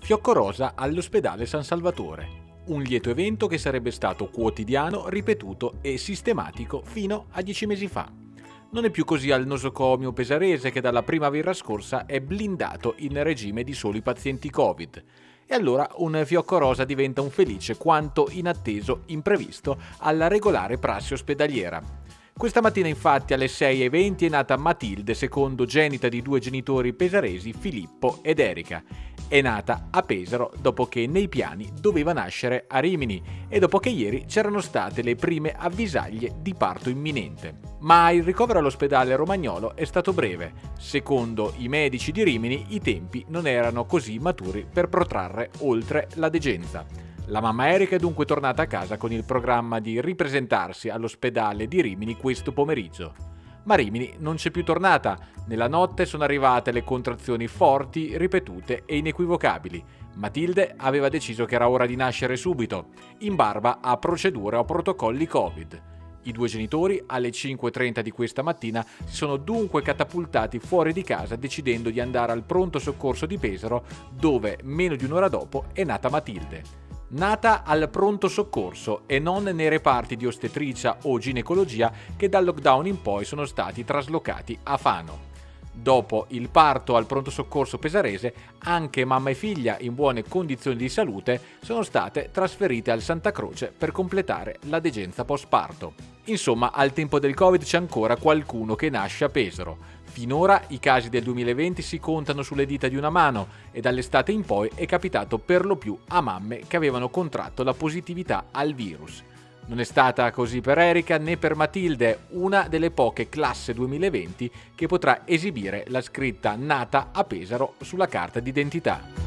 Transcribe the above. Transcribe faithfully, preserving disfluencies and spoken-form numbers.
Fiocco rosa all'ospedale San Salvatore. Un lieto evento che sarebbe stato quotidiano, ripetuto e sistematico fino a dieci mesi fa. Non è più così al nosocomio pesarese che dalla primavera scorsa è blindato in regime di soli pazienti Covid. E allora un fiocco rosa diventa un felice quanto inatteso imprevisto alla regolare prassi ospedaliera. Questa mattina infatti alle sei e venti è nata Matilde, secondogenita di due genitori pesaresi, Filippo ed Erika. È nata a Pesaro dopo che nei piani doveva nascere a Rimini e dopo che ieri c'erano state le prime avvisaglie di parto imminente. Ma il ricovero all'ospedale romagnolo è stato breve. Secondo i medici di Rimini i tempi non erano così maturi per protrarre oltre la degenza. La mamma Erika è dunque tornata a casa con il programma di ripresentarsi all'ospedale di Rimini questo pomeriggio. Ma Rimini non c'è più tornata. Nella notte sono arrivate le contrazioni forti, ripetute e inequivocabili. Matilde aveva deciso che era ora di nascere subito, in barba a procedure o protocolli Covid. I due genitori alle cinque e trenta di questa mattina si sono dunque catapultati fuori di casa decidendo di andare al pronto soccorso di Pesaro, dove meno di un'ora dopo è nata Matilde. Nata al pronto soccorso e non nei reparti di ostetricia o ginecologia che dal lockdown in poi sono stati traslocati a Fano. Dopo il parto al pronto soccorso pesarese, anche mamma e figlia in buone condizioni di salute sono state trasferite al Santa Croce per completare la degenza postparto. Insomma, al tempo del Covid c'è ancora qualcuno che nasce a Pesaro. Finora i casi del duemilaventi si contano sulle dita di una mano e dall'estate in poi è capitato per lo più a mamme che avevano contratto la positività al virus. Non è stata così per Erika né per Matilde, una delle poche classe duemilaventi che potrà esibire la scritta nata a Pesaro sulla carta d'identità.